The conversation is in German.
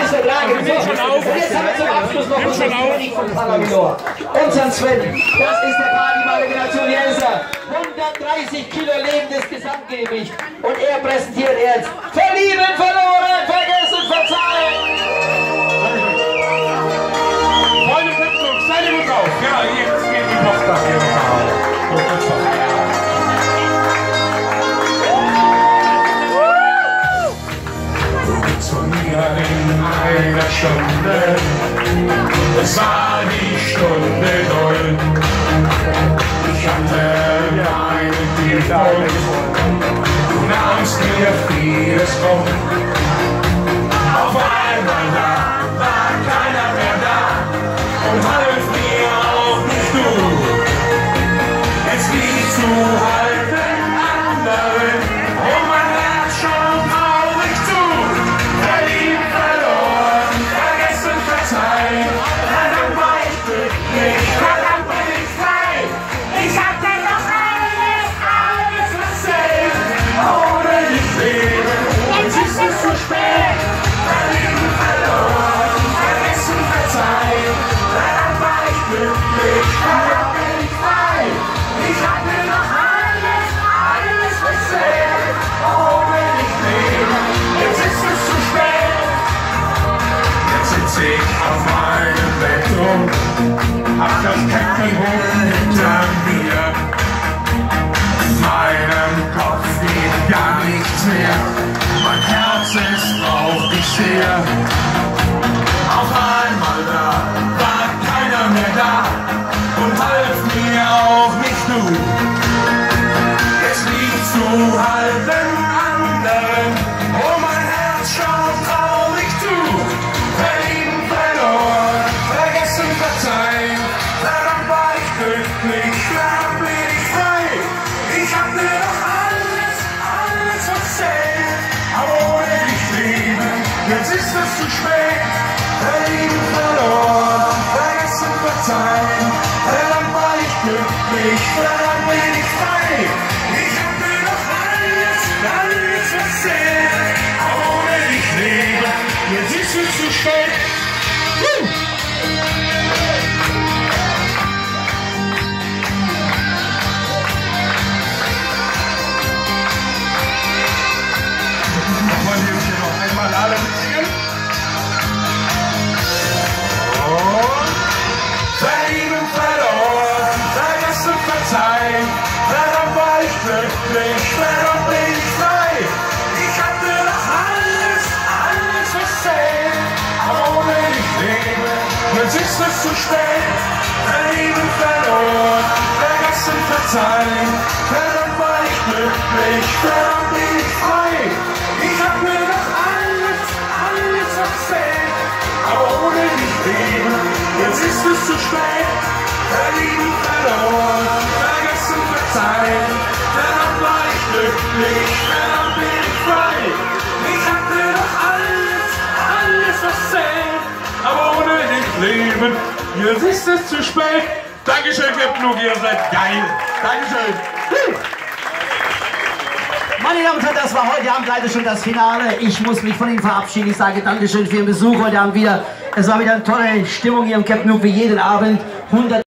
ist der Lage. Und jetzt haben wir zum Abschluss noch unseren König von Palamilor. Unseren Sven. Das ist der Partymaler Generation Jenser. 130 Kilo lebendes Gesamtgewicht. Und er präsentiert jetzt Verlieben, verloren, vergessen, verzeihen. Freunde, seid ihr gut drauf? Ja, jetzt geht die Post nach hier raus. In einer Stunde, es war die Stunde 0. Ich hatte einen Telefon, du nahmst mir vieles rum. Auf einmal war keiner mehr da und half mir auch nicht du. Jetzt liegst du halt den anderen und mein Herz schon traurig zu. Verliebt, verloren, vergessen, verzeihen. Verdammt war ich glücklich, verdammt bin ich frei. Ich hatte doch alles versehen. Ohne dich leben, jetzt ist es zu spät. Verliebt, verloren, vergessen, verzeihen. Verdammt war ich glücklich, verdammt bin ich frei. Ich hatte doch alles versehen. Ohne dich leben, jetzt ist es zu spät. Jetzt sitz ich auf meinem Bett und hab das Kettenbuch hinter mir. In meinem Kopf geht gar nichts mehr. Mein Herz braucht dich sehr. Auf einmal war keiner mehr da und half mir auch nicht du. Jetzt liegst du halt den anderen, oh mein Herz schaut traurig zu. Verlieben, verloren, vergessen, verzeihen. Verdammt war ich glücklich, verdammt bin ich frei. Ich hatte doch alles versehen. Aber ohne dich leben, jetzt ist es zu spät. Verlieben, verloren, vergessen, verzeihen. Verdammt war ich glücklich, verdammt bin ich frei. Ich hatte doch alles versehen. Aber ohne dich leben, jetzt ist es zu spät. Wollen wir hier noch einmal alle mitsingen? Und verlieben, verloren, vergessen, verzeihen. Verdammt war ich glücklich, verdammt bin ich frei. Ich hatte doch alles versehen. Aber ohne dich leben, jetzt ist es zu spät. Verlieben, verloren, vergessen, verzeihen. Verdammt war ich glücklich, verdammt bin ich frei. Ich hab mir doch alles versehen. Aber ohne dich leben, jetzt ist es zu spät. Verlieben, verloren, vergessen, verzeihen. Verdammt war ich glücklich, verdammt bin ich frei. Ich hatte doch alles versehen. Aber ohne dich leben, jetzt ist es zu spät. Dankeschön, Captain Luke, ihr seid geil. Dankeschön. Meine Damen und Herren, das war heute Abend leider schon das Finale. Ich muss mich von Ihnen verabschieden. Ich sage Dankeschön für Ihren Besuch heute Abend wieder. Es war wieder eine tolle Stimmung hier im Captain Luke wie jeden Abend. 100